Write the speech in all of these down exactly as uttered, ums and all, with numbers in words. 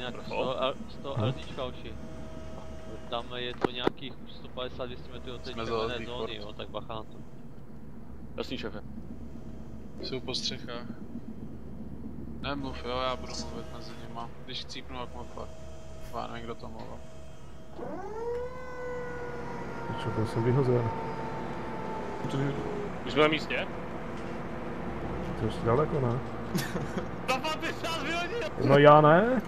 nějak sto LDčka uši. Tam je to nějakých sto padesát dvě stě metrů od té červené zóny, jo, tak bacha na to. Jasný, šéfe. Jsou po střechách. Nemluv, jo, já budu mluvit mezi nima. Když chcípnu, jak mluv, já nevím, kdo to mluvil. Čo, byl jsem vyhozen. Už jsme na místě? To je ještě daleko, ne? Dafal ty nás vyhodil! No já ne.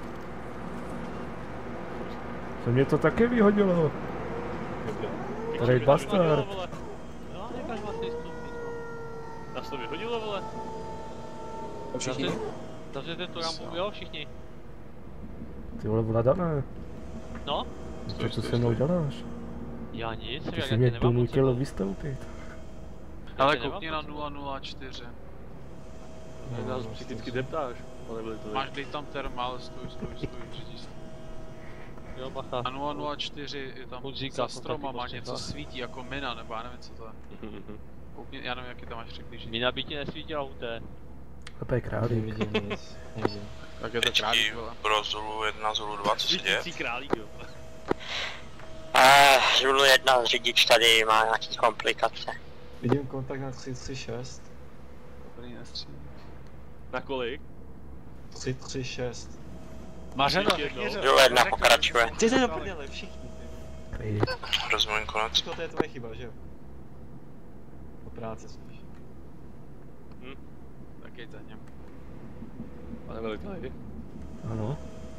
Se mě to taky vyhodilo. Tady bastard. No, nekaž vás tady stoupit. Nás to vyhodilo, vole. Všichni? Zavřete tu rampu, jo, všichni. Ty vole, Vladane. No? To co se mnou děláš? Já nic, Ty jak jsi já mě tě nemám donutil vystoupit. Ale koukni na nula nula čtyři. Ty nás psychicky deptáš, pane veliteli. Máš, dej tam termál, stůj, stůj, stůj, řídí se. Jo, bacha. A nula nula čtyři je tam za stromama něco svítí jako mina, nebo já nevím co to je. Koukni, já nevím jaký tam máš přiblížit. Mina by ti nesvítila u té. To je králík. Nevidím nic, nevidím. Tak je to králík, vole. Pro Zulu jedna, Zulu dva, co se děje? Svítící králík, jo. Eh, Zulu jedna, řidič tady má nějaký komplikace. Vidím kontakt na tři tři šest. Dobrý, nestřílí. Na kolik? tři tři šest. Mařeno, Zulu jedna pokračuje. Ty jsi do prdele, všichni. Rozumím konec. To je tvoje chyba, že jo? Po práci spíš. Hm. Tak jeď za něm. Pane veliteli. Ano.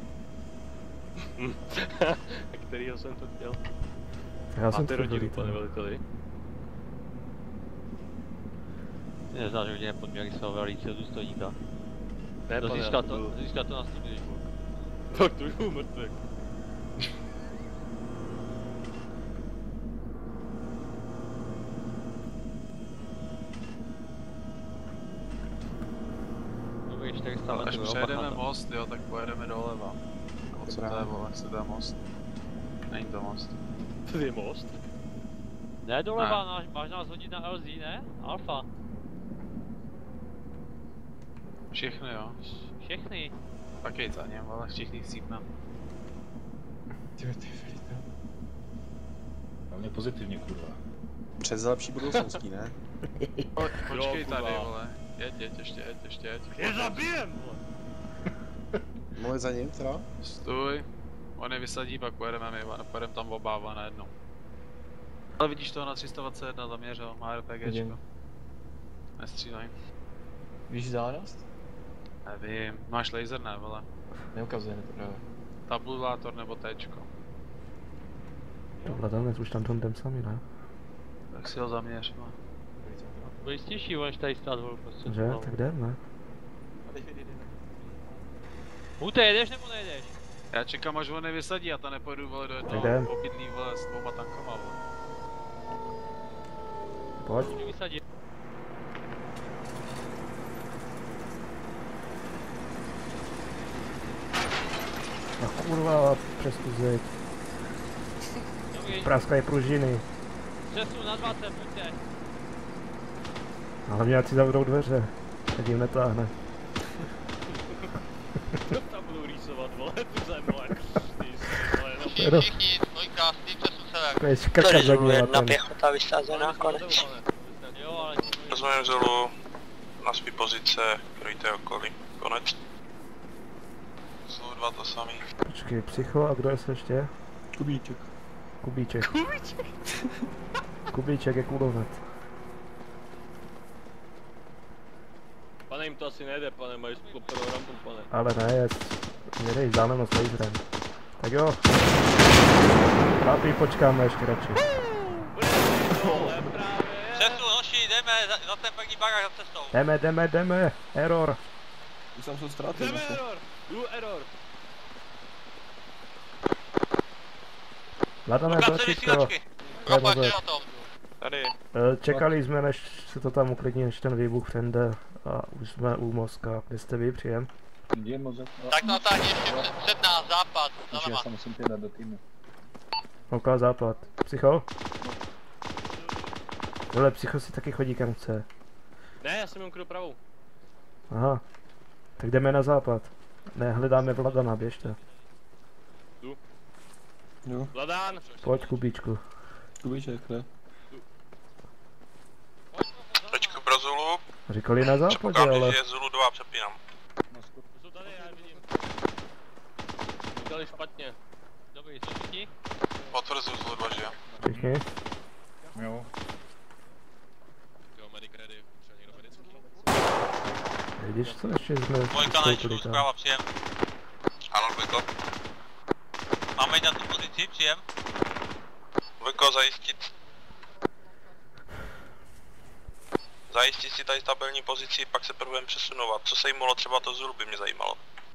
Kterýho jsem to chtěl? Já jsem Máte to rodinu, velitel. pane veliteli? Neznáš rodinné podmínky svého velícího důstojníka. Ne, pane, Získá to, získá to na stupni, když budu. Tak to už byl mrtvek. Dobrý, čtyři sta Až metrů, přejedeme most, jo, tak pojedeme doleva. O co to je, vole, co to je most? Není to most. To je most? Ne doleva, náš, máš nás hodit na L Z, ne? Alfa. Všechny, jo. Všechny. Tak jeď za něm, ale všichni chcípne. Ty jo, ty velitel. Hlavně pozitivně, kurva. Přes lepší budoucností, ne? Po, počkej Jo, tady, kurva. vole. Jeď, jeď, ještě jeď, ještě jeď. Je zabijem, vole! Moje za ním teda? Stůj. On je vysadí, pak pojedeme my, a pojedeme tam obáva na jednou. Ale vidíš toho na tři sta dvacet jedna zaměřil, má RPGčko. Vidím. Nestřílej. Víš vzdálenost? Nevím, máš laser, ne, vole. Neukazuje mi to právě. Tabulátor nebo Tčko. To Vladane, už tam jdem sami, ne? Tak si ho zaměř, vole. Budeš těžší, budeš tady stát vol prostě. Že? Tak jdem, ne? A teď vyjdi, Hute, jedeš nebo nejedeš? Já čekám, až on nevysadí a to nepojedu, vole, do jdem. jednoho obydlí, vole, s dvouma tankama, vole. Pojď. Můžu vysadit. No kurva, přes tu zeď. Dobrý, Praskají pružiny. přesun na dvacet, pojďte. A hlavně ať si zavřou dveře. Ať jim netáhne. Tam budu rýsovat, vole, tu zem, vole. Pero- Všichni, dvojka, ty přesun sever. To je škrkat Tady za Zulu jedna dělatem. pěchota vysazená, konec. Jo, ale... Rozumím Zulu na svý pozice, krojte okolí. Konec. Zulu dva to samý. Počkej, psycho, a kdo je se ještě? Kubíček. Kubíček. Kubíček? Kubíček je kulomet. Pane, jim to asi nejde, pane, mají sklopenou rampu, pane. Ale ne, je... Jedej vzdálenost laserem. Tak jo. Chlapi, počkáme ještě radši. Přesun, hoši, jdeme za, za ten první barák za cestou. Jdeme, jdeme, jdeme. Error. Už tam jsou ztráty. Jdeme error! Jdu error! Vladane, Ukazuj tlačítko. vysílačky. Kopač je na tom. Tady. Eh, Čekali jsme, než se to tam uklidní, než ten výbuch přende. A už jsme u Moska. Kde jste vy, příjem? Kde je mozek? Tak natáhni ještě před, před nás, západ, za Já nama. se musím přidat do týmu. OK, západ. Psycho? Tohle psycho si taky chodí kam chce. Ne, já jsem jen dopravou. Aha. Tak jdeme na západ. Ne, hledáme Vladana, běžte. Jo. Vladán! Pojď Kubíčku. Kubíček, ne? Tečku pro Zulu. Říkali na západě, Předpokládám, ale... že je Zulu dva, přepínám. Jsou tady, já je vidím. Říkali špatně. Dobrý, jsou všichni? Potvrzuji Zulu dva, že jo. Všichni? Jo. Vidíš co, ještě jsme Dvojka na vstoupili Ičku, tam. zpráva, příjem. Ano, Dvojko. Máme jít na tu pozici, příjem. Dvojko, zajistit. Zajistit si tady stabilní pozici, pak se prvém přesunovat. Co se jim mohlo, třeba to Zulu by mě zajímalo.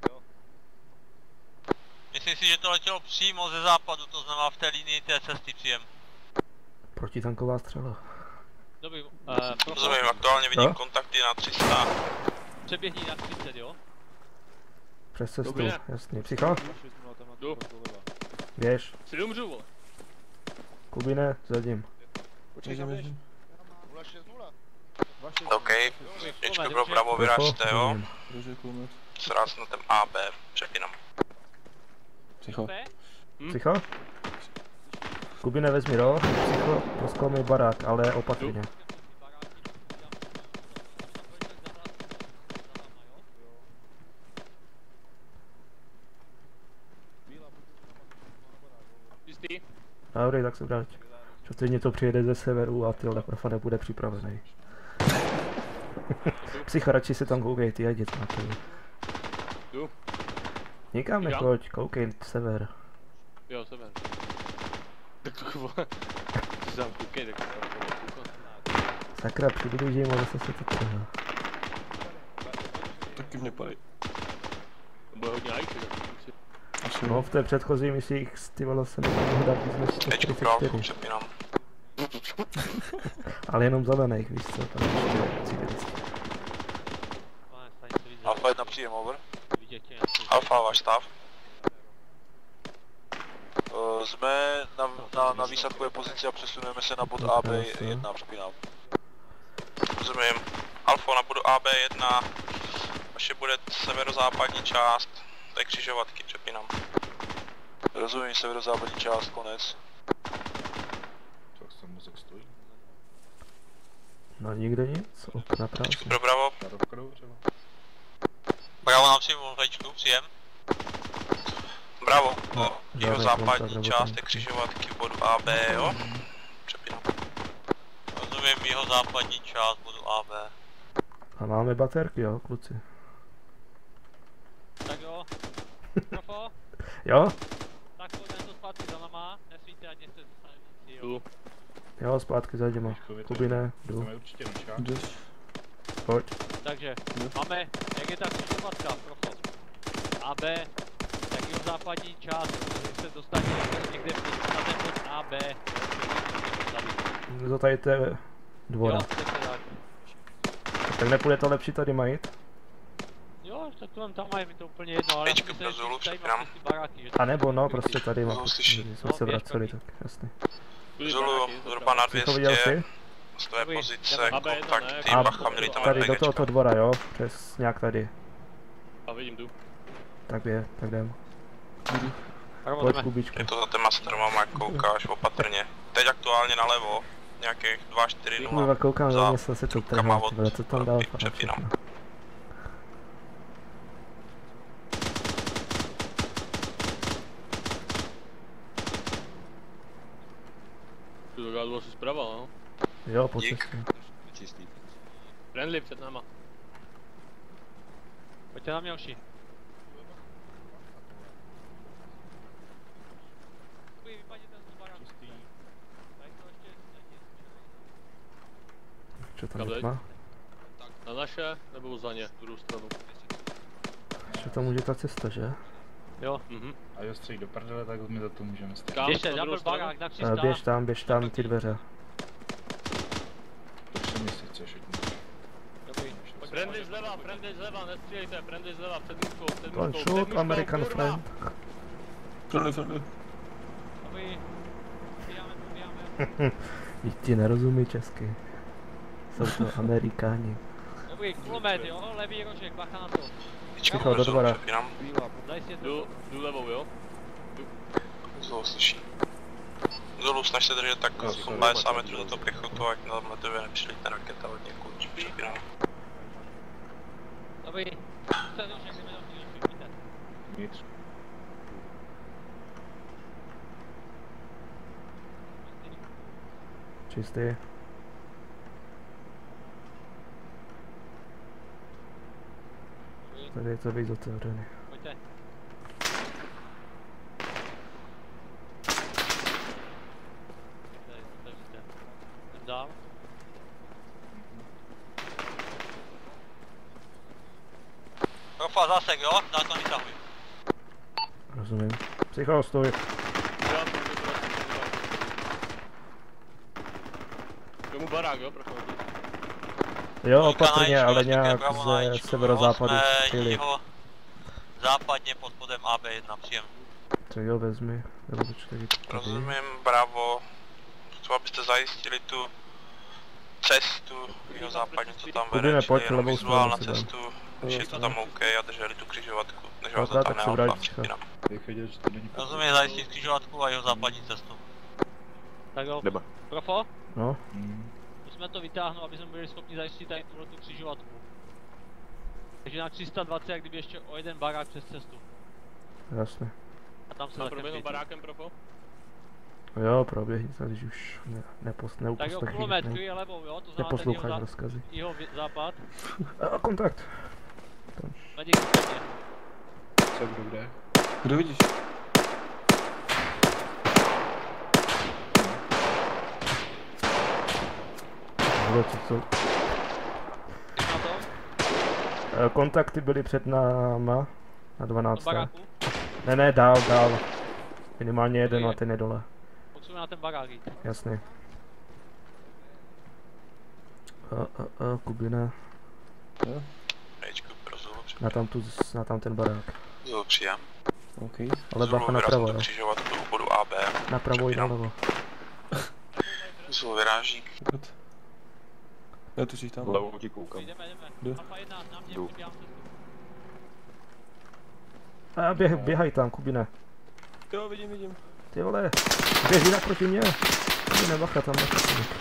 Myslím si, že to letělo přímo ze západu, to znamená v té linii té cesty, příjem. Protitanková střela. Dobrý, uh, Rozumím, aktuálně vidím Co? kontakty na tři sta. přeběhni na třicet, jo? Přes cestu, Dobrý. jasně. Psycho? Jdu. Běž. Si umřu, vole. Kubine, zadím. Počkej, běžím. OK, Ječko pro Bravo, vyrážíte, jo? Drží kulomet. Sraz na ten A B, přepínám. Psycho. Psycho? Kubine, vezmi roh. Psycho, proskounej barák, ale opatrně. Jistý? Dobrý, tak se vrať. Čo stejně to přijede ze severu a tyhle profa nebude připravený. Psycho, radši se tam koukej, ty jeď na to. Jdu. Nikam Nikam? nechoď, koukej sever. Jo, sever. Tak to vole. Si tam koukej, tak to koukej. Sakra, přiblížím a zase se to trhá. Taky mě padej. To bude hodně ajky, tak si... Asi No v té předchozí misích ty vole se nemohlo dát víc než sto Ječko čtyřicet Bravo, čtyři. přepínám. Ale jenom zelených, víš co, tam ještě civilistů. Pane, stanice vidět. Alfa jedna příjem, over. Vidět tě nějaký. Alfa, váš stav. Uh, jsme na, na, na výsadkové pozici a přesunujeme se na bod A B jedna, přepínám. Rozumím. Alfa na bodu A B jedna, vaše bude severozápadní část, to je křižovatky, přepínám. Rozumím, severozápadní část, konec. Tak se mozek stojí. No nikde nic, okna práce. Tečku pro Bravo. Žárovka třeba. Bravo nám přijmu Včku, příjem. Bravo, No, jeho žádný západní kontakt, část nebo je křižovatky v bodu A B, jo? Přepínám. Rozumím jeho západní část bodu A B. A máme baterky, jo, kluci. Tak jo. Profo, Jo? tak pojďme to zpátky za náma, nesvíte, ať jste dostane víc, jo. Jdu. Jo, zpátky za těma. Kubine, jdu, Chceme určitě nočák. Jdeš. pojď. Takže, máme, jak je ta křižovatka, profo. A B, jak je západní část, když se dostane někde na ten bod A B. To tady to je dvora. Jo, přesně tak. Tak nepůjde to lepší tady majit? Jo, tak to tam mají, mi to úplně jedno, ale Pěčku já pro myslím, Zulu, že tady přepínám. mám ty baráky, že A nebo no, prostě tady mám, No, slyší. když jsme No, se běž, vraceli, proti. tak jasný. Tudy Zulu, baráky, zhruba na Ty to viděl dvě stě, jsi? z tvé Dobrý, pozice, jdeme. A B jedna, ne? kontakty, A bacha, měli tam tady do RPGčka. tohoto dvora, jo? Přes nějak tady. A vidím, jdu. Tak je, tak jdem. Pravo, Pojď jdeme. Kubičku. Je to za těma stromama, jak koukáš, opatrně. Teď aktuálně nalevo, nějakých dva čtyři nula. Kurva, koukám Za na město, se to trhá, ty vole, co tam dál fakt přepínám. všechno. Tu dogádlo asi zprava, no. Jo, po Dík. cestě. Čistý. Friendly před náma. Pojďte na mě, oši. Dobrý, vypadněte z toho baráku. Tady to ještě, ještě Co tam Kabelek? teď má? Na naše, nebo za ně, druhou stranu. Co tam může ta cesta, že? Jo, Mhm. A jo, střej do prdele, tak my za to můžeme stát. Kam? běžte, Na na druhou byl stranu? barák, na Eh, křišťál. Běž tam, běž tam, ty dveře. To přemysli, co je všechno. Dobrý. Friendly zleva, friendly zleva, nestřílejte, friendly zleva, před mužkou, před Don't mužkou, před shoot, mužkou, American kurva! friend. Friendly, friendly. Dobrý. Bíjáme, bíjáme. Víš, ti nerozumí česky. Jsou to Amerikáni. Dobrý, kulomet, jo, levý rožek, bacha na to. Ticho, do dvora. Přepínám. Zajistěte Jdu, to. jdu levou, jo? Zlo slyší. Dolů snaž se držet tak padesát metrů za to pěchotu, ať na letově nepřilítne raketa od někud připínám. Dobrý. Co je to, že jdeme do týlu vítr? Vnitř. Čistý. Tady je to víc otevřený. Pojďte. Tady, otevřete. Jdem dál. Profa zasek, jo? Dál to vytahuj. Rozumím. Psycho, stoj. Komu barák, jo, prochodí. Jo, opatrně, ale nějak ze severozápadu přijeli. Jiho západně pod spodem A B jedna, příjem. Tak jo, vezmi. Nebo počkej, tady. Rozumím, bravo. Co abyste zajistili tu cestu jeho západně, co tam Kudy vede, nepojď, čili jenom levou vizuál na stranu si cestu, když je to tam OK a drželi tu křižovatku, než No, vás tak zatáhne se alfa, vrátí, připínám. Jak vidět, že to není Rozumím, zajistit křižovatku a jeho západní cestu. Tak jo. Jdeme. Profo? No, Hmm. Musíme to vytáhnout, aby jsme byli schopni zajistit tady tuhle tu křižovatku. Takže na tři sta dvacet, jak kdyby ještě o jeden barák přes cestu. jasně. A tam se Jsem také proběhnul pětí. barákem, profo? Jo, proběhni to, když už ne, nepost, Tak jo, neuposlechni. kulomet, Ne, kryje levou, jo? To znamená ten neposloucháš jeho, zá... rozkazy. jeho vě- západ. A, kontakt. Medic zpětně. Co, kdo kde? Kdo vidíš? Hele, co, co? Jsi na to? E, Kontakty byly před náma. Na Do dvanácté. baráku? Ne, ne, dál, dál. Minimálně jeden Dobrý. a ten je dole. Potřebujeme na ten barák jít. Jasně. A, a, a, Kubina. Ejčku, pro Zulu, Na tam, tu, na tam ten barák. Zulu příjem. OK. Ale bacha napravo, jo. Křižovatku u bodu A B. Napravo i Přepínám. nalevo. Zulu vyráží. Good. Já tu čítám. Levou ti koukám. Jdeme, jdeme. Jdu. Alfa jedna, na mě, Jdu. přibíhám cestu. A běh, běhaj tam, Kubine. Jo, vidím, vidím. Ty vole, běží naproti mě. Kubine, bacha tam. Bacha.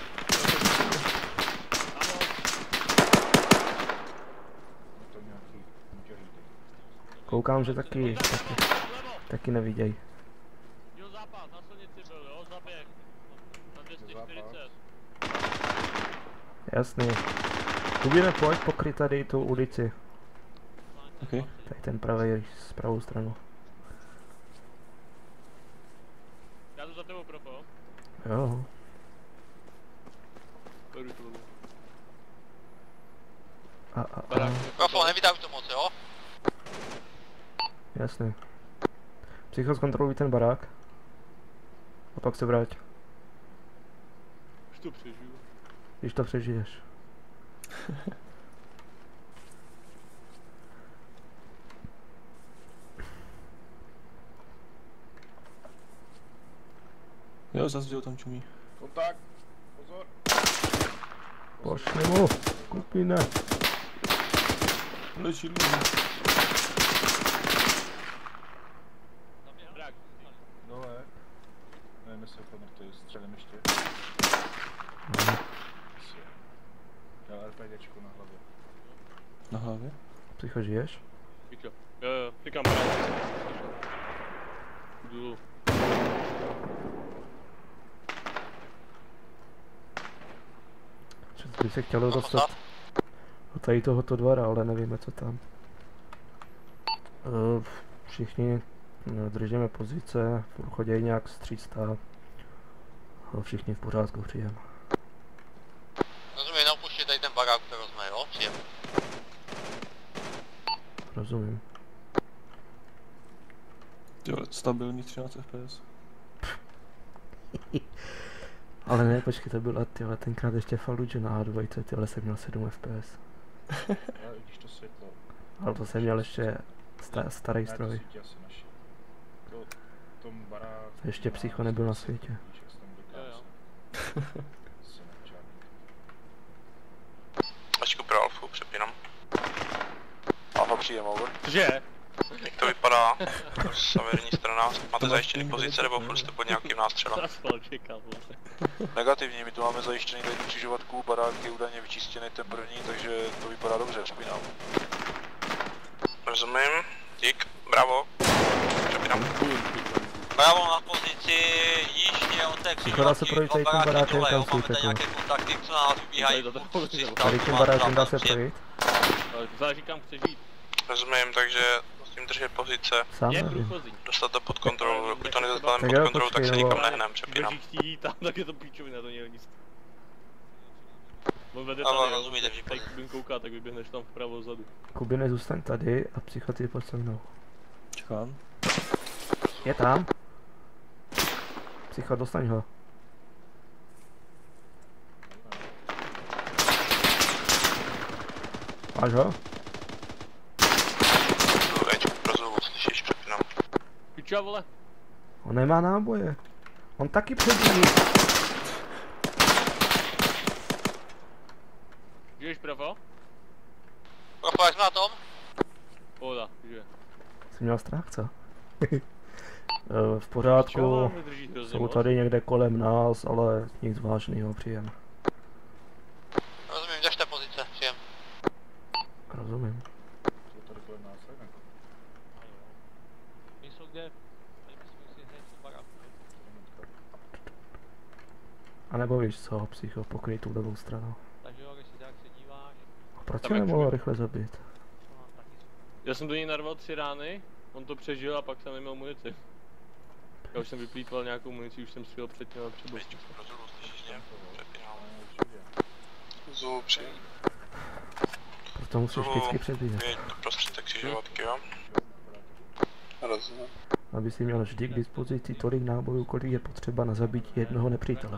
To nějaký může říct. Koukám, že taky, taky, taky neviděj. Jo, západ, na silnici byl, jo, zaběh. Na dvě stě čtyřicet. Jasný. Kubine, pojď pokryt tady tu ulici. OK. Tady ten pravý, z pravou stranu. Já jdu za tebou, profo. Jo. Jdu tu. A, a, Barák. a. Profo, nevytahuj to moc, jo? Jasný. Psycho, zkontroluj ten barák. A pak se vrať, Už to přežiju. když to přežiješ. Jo, zase tam čumí. Kontakt! Pozor! Pošli mu, Kubine. Leží, leží. Barák. Dole. Nevím, jestli je pomrtvý, střelím ještě. Dal RPGčku na hlavě. Na hlavě? Psycho, žiješ? Pičo. Jo, jo, pikám barák. Jdu. Že by se chtělo dostat do tady tohoto dvora, ale nevíme, co tam. Uh, všichni no, držíme pozice, chodí nějak z tři sta. Všichni v pořádku, příjem. Rozumím, napuštěj tady ten barák, který jsme, jo? Příjem. Rozumím. Jo, stabilní třináct F P S. Ale ne, počkej, to byla tyhle, tenkrát ještě Fallujah na A dva, tyhle jsem měl sedm F P S. Ale vidíš to světlo. Ale to jsem měl ještě sta, starý Ne, to stroj. svítí asi naši. To, v tom baráku... Ještě Psycho nebyl na světě. Víš, jak se tam Jo, dokáže. jo. Se nečárný. Ačku pro Alfu, přepínám. Alfa příjem, over. Cože? Jak to vypadá? Severní strana. Máte zajištěný pozice nebo furt jste pod nějakým nástřelem? Negativní, my tu máme zajištěný tady tu křižovatku, barák je údajně vyčistěný ten první, takže to vypadá dobře, přepínám. Rozumím, dík, bravo. Přepínám. Bravo na pozici jižně od té Přichodá se projít tady tím barákem, kam jsou máme nějaké kontakty, co na nás vybíhají. Tady tím barákem dá se projít. Ale to záleží kam chce žít. Rozumím, takže musím držet pozice. Sám Je nevím. průchozí. Dostat to pod kontrolu, dokud to nedostaneme Tak pod jo, kontrolu, tak počkej, se nebo- nikam nehnem, přepínám. Když chtějí jít tam, tak je to píčovina, to není nic. On vede Ale tady, jo, rozumíte, teď že tady Kubin kouká, tak vyběhneš tam vpravo zadu. Kubine, zůstaň tady a psychoty pojď se mnou. Čekám. Je tam. Psycho, dostaň ho. Máš ho? Rozhovu, slyšíš, přepínám. Piča, vole. On nemá náboje. On taky předjíždí. Žiješ, pravo? Profa, jak jsme na tom? Pohoda, žije. Jsi měl strach, co? Eh, v pořádku. Vydrží hrozně Jsou moc. tady někde kolem nás, ale nic vážného, příjem. Rozumím, držte pozice, přijem. Rozumím. Jsou tady kolem nás, tak? My jsou kde? Tady musíme si hned tu baráku. A nebo víš co, psycho, pokryj tu levou stranu. Takže jo, když si tak se díváš, A proč Tam tě jak nemohl všude. rychle zabít? to mám taky jsou. Já jsem do něj narval tři rány, on to přežil a pak jsem neměl munici. Já už jsem vyplýtval nějakou munici, už jsem střílel předtím a přebočil. Rozhovu, slyšíš mě? Přepínám. Zů, přijím. Proto musíš vždycky předbíhat. Vyjeď do prostřed té křižovatky, jo? Rozumím. Aby si měl vždy k dispozici tolik nábojů, kolik je potřeba na zabití jednoho nepřítele.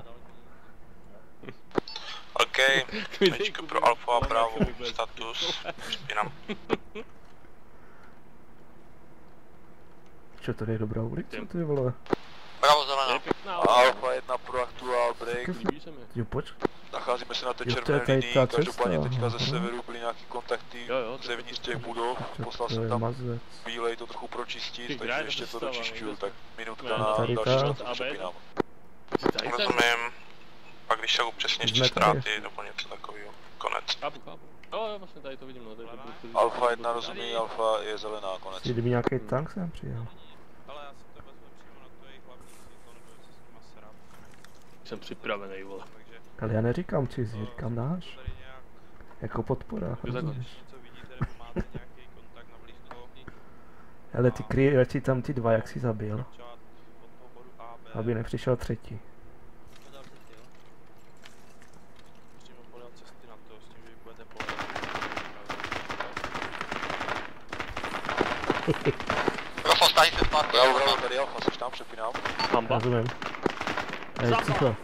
OK, Ečko pro Alfa a Bravo, status, přepínám. Čo, tady je dobrá ulice, ty vole? Bravo, Je zelená. pěkná, Alfa jedna pro aktuál break. líbí se mi. Jo, poč, Nacházíme se na té Jo, to je červené tady linii, ta každopádně cesta, teďka ze aha. severu byly nějaký kontakty Jo, jo, to je zevnitř těch budov, čo, poslal to jsem je tam mazec. bílej to trochu pročistit, Ty, takže krásná ještě to sestava, dočišťuju, no, tak minutka no, na tady další ta. status A B. přepínám. Tady ten? Rozumím, pak když jsou přesně ještě Jsme tady. ztráty nebo něco takového, konec. Chápu, chápu. Jo, jo, vlastně tady to vidím, no, tady to bude- Alfa jedna rozumí, Alfa je zelená, konec. Kdyby nějaký tank sem přijel. Ale já jsem to vezmu přímo na to jejich hlavní světlo, nebo jestli s nima srát. Jsem připravený, vole. Ale já neříkám cizí, říkám náš. Jako podpora, takhle. rozumíš? Co vidíte, nebo máte nějaký kontakt na blízko? Ale ty kryjeci tam ty dva, jak jsi zabil, Čát od toho bodu A, B. aby nepřišel třetí. Podal se ty, jo? Přímo podél cesty na to, s tím, že vy budete po. Profa, stáhni se zpátky. Bravo, bravo, tady Alfa, seš tam, přepínám. Hamba. Rozumím. Ej, psycho.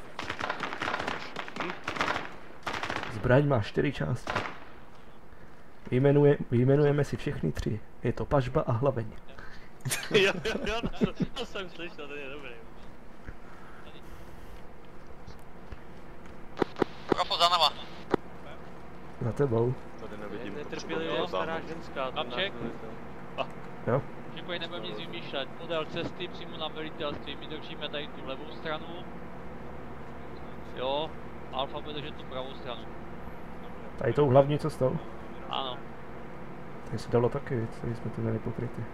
Zbraň má čtyři části. Vyjmenuje, vyjmenujeme si všechny tři. Je to pažba a hlaveň. Jo, jo, jo, to, to jsem slyšel, to je dobrý. Profa, za náma. Za tebou. Tady nevidím. Netrpělivě stará ženská. ten Kapček? nás- Jo? Že pojď nebudeme nic vymýšlet. Podél cesty přímo na velitelství, my držíme tady tu levou stranu. Jo, Alfa bude držet tu pravou stranu. Tady tou hlavní cestou. Ano. Tady se dalo taky víc, tady jsme to měli pokryty.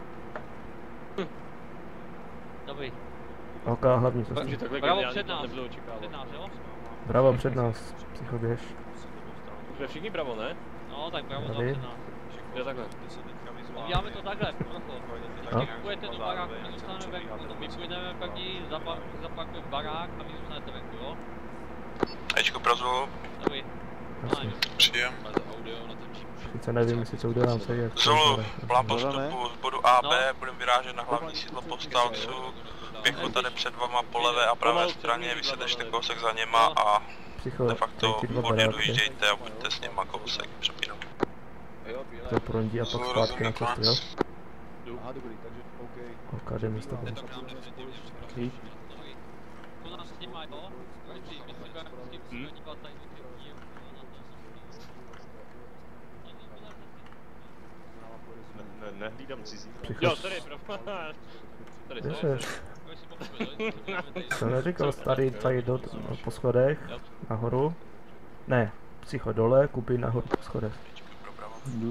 Dobrý. Ok, hlavní Takže cestou. takhle Bravo geniálně před to nás. nebylo očekávat. Před nás, jo? Bravo před nás, psycho běž. Jsme všichni bravo, ne? No, tak bravo Tady. před nás. Jo, takhle. Uděláme to takhle, proto. No. Vy půjdete do baráku, my zůstaneme venku. My půjdeme první, zapa- zaparkujeme barák a vy zůstanete venku, jo? Ečko pro Zulu, Dobrý. Jasně. příjem. Sice nevím, jestli co udělám, se jak to Zulu, bude. plán postupu z bodu A, B, No. budeme vyrážet na hlavní sídlo povstalců. Pěchota jde před vama po levé a pravé straně, vy se držte kousek za něma a Psycho, de tady facto ty dva hodně baráky. dojíždějte a buďte s něma kousek, přepínám. To prondí a pak zpátky na cestu, jo? Aha, dobrý, takže OK. Ok, jdeme s tebou. Dobrý. To nás s nima, jo? Dobrý, my si budeme s tím Hm? dívat tady do těch díl. Ne, Nehlídám cizí. Psycho, Jo, tady, pro... Tady, kde tady. seš? Jsem neříkal starý tady do, no, po schodech, nahoru. Ne, Psycho dole, Kuby nahoru po schodech. Jdu.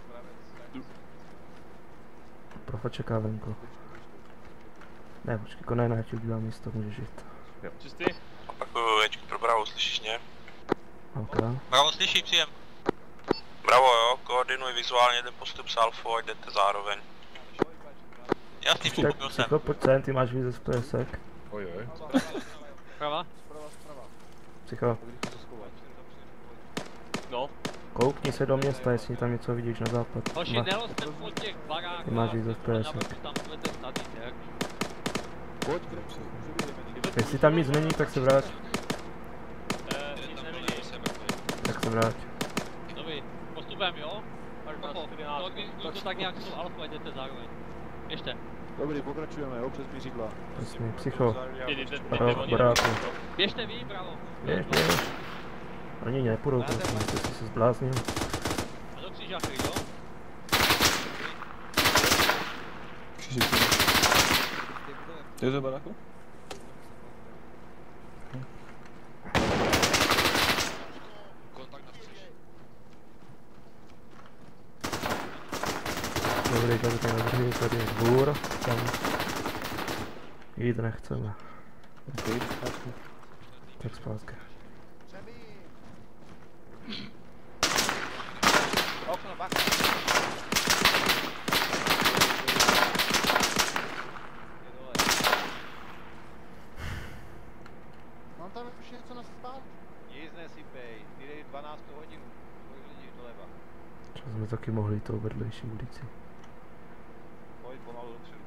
Profa čeká venku. Ne, počkej, konaj, na ti udělám místo, můžeš jít. Čistý? Opakuju, Ečku pro Bravo, slyšíš mě? Ok. Bravo, slyší, příjem. Bravo, jo, koordinuj vizuálně jeden postup s Alfou, ať jdete zároveň. Jasný, Tak pochopil jsem. Psycho, pojď sem, ty máš víc F P S ek. Oj, oj. Prava? Psycho, No. koukni se do města, jestli tam něco vidíš na západ. Hoši, Ma- nerozte po těch barákách. Ty máš víc F P S ek. Tam budete snadný, jak? Pojď, Krepsi, může být. Jestli tam nic není, tak se vrát. Eh, nic nevidí. Tak se vrát. Dobrý, postupem, jo? dvanáct, čtrnáct. Koordinuj to tak nějak s tou Alfou, ať jdete zároveň. Běžte. Dobrý, pokračujeme, jo, přes měřidla. Jasně, Psycho. Jdi, jdi, jdi, Barák, oni- baráku. Běžte vy, bravo. Běž, běž. Oni nepůjdou, prosím, ty jsi se zbláznil. A do křížáky, jo? Křižík. Jde do baráku? Dobrý, tady ten druhý, tady je dvůr, tam jít nechceme. OK, zpátky. Tak zpátky. Okno, bak. Mám tam už něco na spát? Nic nesypej, ty dej dvanáctou hodinu, kolik lidí doleva. Čo jsme taky mohli jít tou vedlejší ulici. Pojď pomalu dopředu.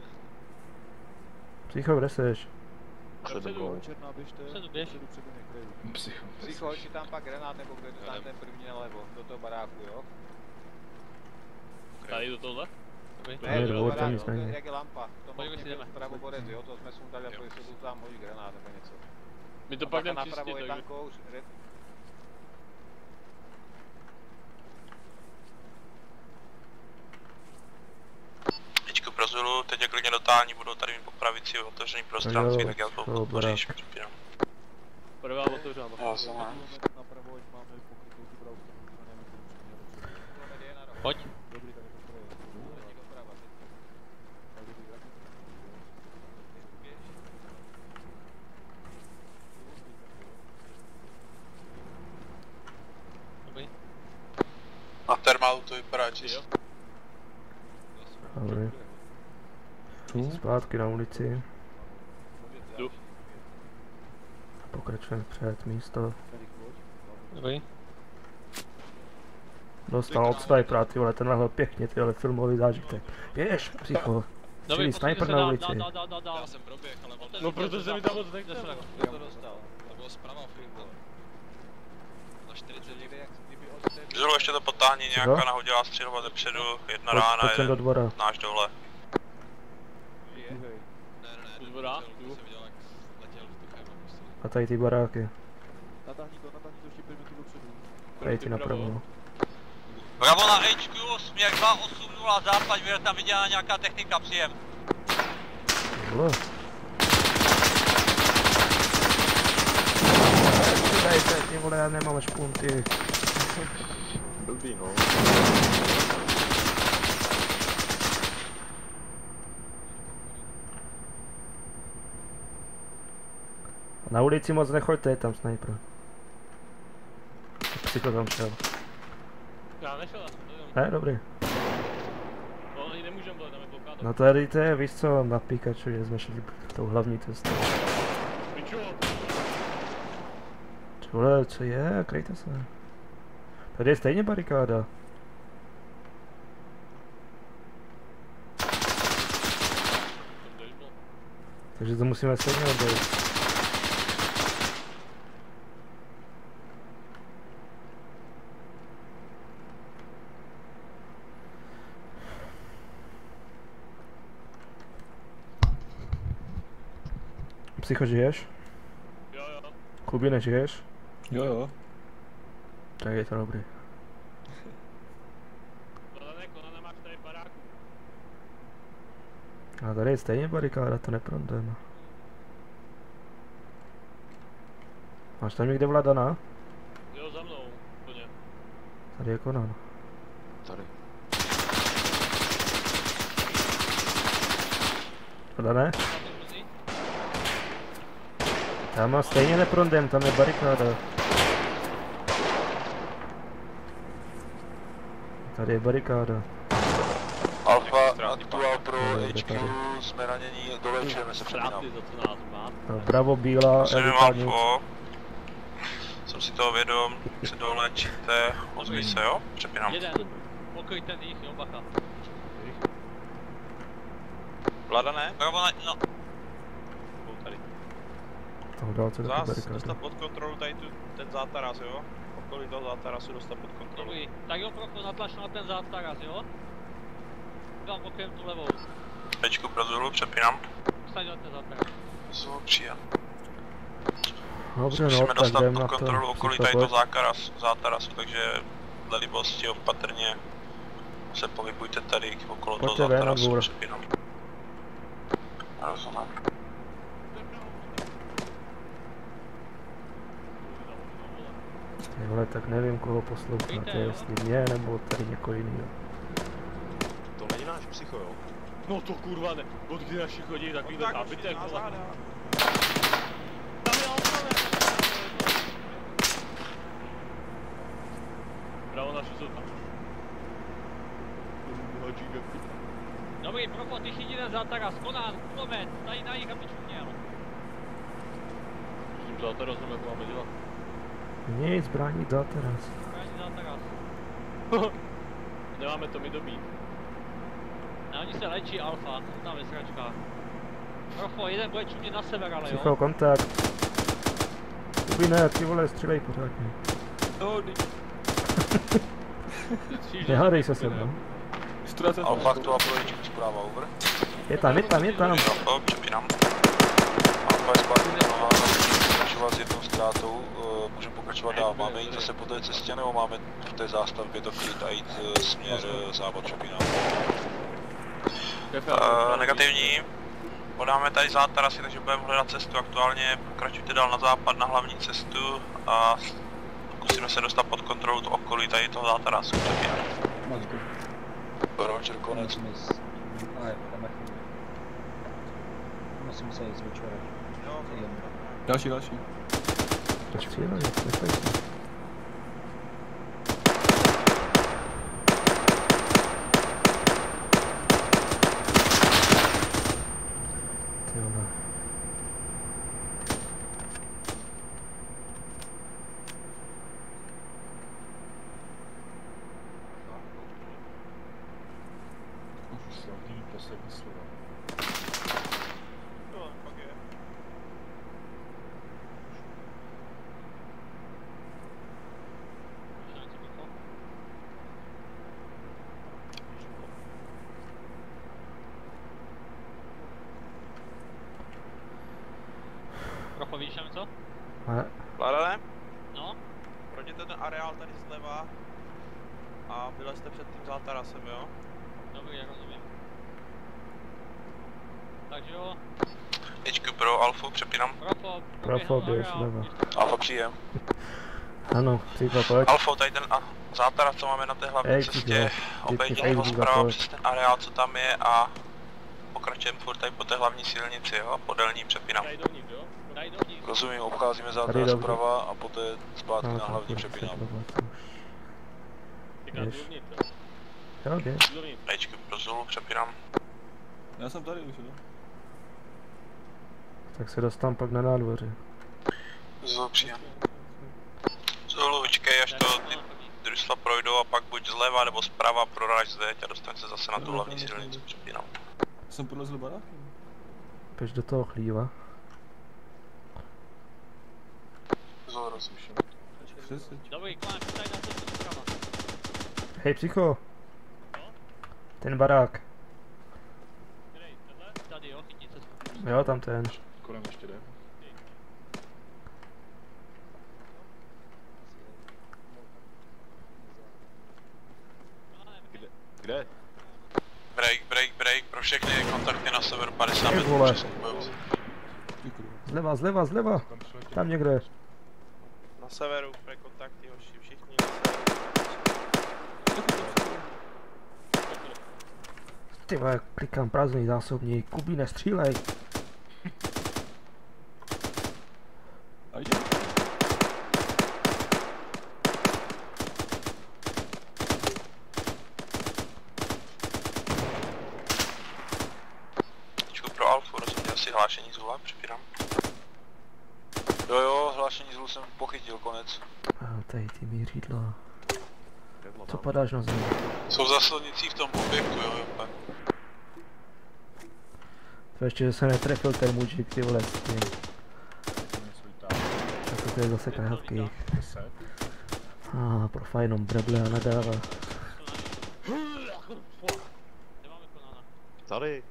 Psycho, kde seš? Dopředu. Černá, běžte, Předu běž. předu přede mě kryju. Psycho. Psycho, hoď si tam pak granát, nebo kde to tam ten první nalevo, do toho baráku, jo? Tady do tohle? Dobrý. Ne, do dvou, tam baráku, nic to je- není. jak je lampa, to Pojď, může si jdeme. být vpravo borec, jo, to jsme sundali a pojď se tu tam hodí granát nebo něco. My to A pak pak jdem napravo čistit, je takže... tankouř, red. Ečku pro Zulu, teď je klidně dotální, budou tady mít po pravici otevřený prostranství, Jo, tak já to to podpoříš, barák. připínám. Prvá otevřená. Napravo, ať máme pokrytou tu pravou stranu, nevím, komu přijde. Pojď. Dobrý, tak je to projekt. Teď doprava, teď. Tak dobrý, tak. Dobrý. Na termálu to vypadá čistě. Dobrý. Zpátky na ulici. Jdu. Pokračujeme před místo. Dobrý. Dostal od snajpera, ty vole, tenhle pěkně, ty vole, filmový zážitek. Běž, Psycho. Střílí sniper na ulici. Dál, dál, dál, dál. Já jsem proběh, ale on No protože mi tam moc nechce. Kdo to dostal? to bylo zprava furt. Na čtyřicet Někde jak kdyby od té... Zulu, ještě to potání, Co? nějaká nahodila střelova zepředu, jedna Pojď, rána, pojď sem do jeden dvora. náš dole. Druhej. Ne, ne, ne. Už dvorá? Jsem viděl, jak letěl vzduchem a prostě. A tady ty baráky. Natáhni to, natáhni to ještě pět metrů dopředu. Tady ty napravo. Bravo na H Q, směr dva osm nula západ, bude tam viděna nějaká technika, příjem. Vole. Dejte, ty vole, já nemám špunty. Blbý, no. Na ulici moc nechoďte, je tam sniper. Psycho tam šel. Já nešel, já jsem to jenom. Ne, dobrý. No, ani nemůžem, vole, tam je blokáda. No tady to je, víš co, na Pikachu, že jsme šli tou hlavní cestou. Piču, Ty vole, co je? Kryjte se. Tady je stejně barikáda. jsem dojbol. Takže to musíme stejně obejít. Psycho, žiješ? Jo, jo. Kubi, nežiješ? Jo, jo. Tak je to dobrý. Tohle ne, Konana máš tady v baráku. A tady je stejně barikáda, to neprondujeme. Máš tam někde Vladana? Jo, za mnou, úplně. Tady je Conan. Tady. Vladane? Tam má stejně neprondem, tam je barikáda. Tady je barikáda. Alfa, aktuál pro H Q, jsme ranění, dolečujeme se, přepínám. Ztráty za to nás má. Bravo, bílá, Jsem Evita, nic. Alfo. Jsem si toho vědom, se dolečíte, ozví se, jo? Přepínám. Jeden. Pokoj ten jich, jo, bacha. Vlada ne? Bravo na, no, Tady. Toho dál co taky Zás barikáda. dostat pod kontrolu tady tu, ten zátaras, jo? Okolí toho zátarasu dostat pod kontrolu. Dobrý. Tak jo, Profo, natlač na ten zátaras, jo? Dám okem tu levou. Pečku pro Zulu, přepínám. Vstaň na ten zátaras. Zulu přijel. Dobře, no, Musíme tak dostat jdem pod na to. kontrolu okolí Příklad tady toho pojď. zákaras, zátarasu, takže dle libosti opatrně se pohybujte tady okolo Pojďte toho ven na zátarasu, dvůr. přepínám. Rozumím. Ty vole, tak nevím koho posloucháte, jestli mě nebo tady někoho jiného. To není náš psycho, jo? No to kurva ne, od kdy naši chodí takovýhle nabitek, vole. Tam je Alfa, Bravo naši jsou tam. Dobrý, Profo, ty chytí ten zátaras. Conan, kulomet, tady na jich, aby čuměl. S tím zátarazem jak máme dělat. Nic, bránit zátaras. Brání zátaras. Nemáme to mi dobít. Ne, oni se léčí Alfa, jsou tam ve sračkách. Profo, jeden bude čumět na sever, ale Psycho, jo. kontakt. Kuby ne, ty vole, střílej pořádně. Nehádej se se mnou. Alfa, aktuál pro H Q, zpráva, over. Je tam, je tam, je tam. Alfa, přepínám. Alfa je zpátky na nohách, můžeme pokračovat s jednou ztrátou, uh, můžeme pokračovat dál. Máme jít zase po té cestě, nebo máme v té zástavbě to klid a jít uh, směr uh, závod, přepínám. Uh, negativní. Podáme tady zátarasy, takže budeme hledat cestu. Aktuálně pokračujte dál na západ, na hlavní cestu a zkusíme se dostat pod kontrolu to okolí tady toho zátarasu. Přepínám. Roger, konec. Musím se jít zvečera. Další, další. To střílej, nechaj se. Ty vole. Slavný poslední slova. Profo, vidíš tam něco? Ne. Vláda ne? No? Projděte ten areál tady zleva a vylezte před tím zátarasem, jo? Dobrý, já rozumím. Takže jo, H Q pro Alfu, přepínám. Profo, Profo, proběhl běž areál. zleva. Alfa příjem. Ano, Psycho, pojď. Alfo, tady ten a, zátaras, co máme na té hlavní Ej, cestě, ty obejděte ho Facebooka, zprava pojď. přes ten areál, co tam je a pokračujeme furt tady po té hlavní silnici, jo? Podél ní přepínám. Tady dovnitř, jo? Tady dovnitř. Rozumím, obcházíme Tady zátaras dobře. zprava a poté zpátky No, na tak hlavní furt se přepínám. problémů. Říkám Běž. dovnitř, jo? Jo, běž. Dovnitř. H Q pro Zulu, přepínám. Já jsem tady už, jo. Tak se dostám pak na nádvoře. Zulu příjem. Zulu, vyčkej, až to ty drusla projdou a pak buď zleva nebo zprava proráž zeď a dostaň se zase na tu hlavní silnici, přepínám. Jsem podlezl barák. Běž do toho chlíva. Zulu, rozumím. Přesně. Dobrý, Klan, tady na cestu zprava. Hej, Psycho. Ten barák. Který, tenhle? Tady jo, chytni cestu. Jo, tam ten. Kolem ještě jde. Kde? Break, break, break, pro všechny kontakty na na severu padesát Ty metrů vole. přestupují. Zleva, zleva, zleva. Tam někde. Na severu, pre kontakty, hoši, všichni. Ty vole, klikám prázdný zásobník. Kubí, nestřílej. A jde. Čku pro Alfu, rozuměl si hlášení zula, přepírám. Jo jo, hlášení zulu jsem pochytil, konec. A tady ty mířidla. Co padáš na zem? Jsou za silnicí v tom objektu, jo, jo. To ještě, že se netrefil ten mužík, ty vole, s tím. Tak to je zase krávky. A pro fajnom breble a nadává. Tady.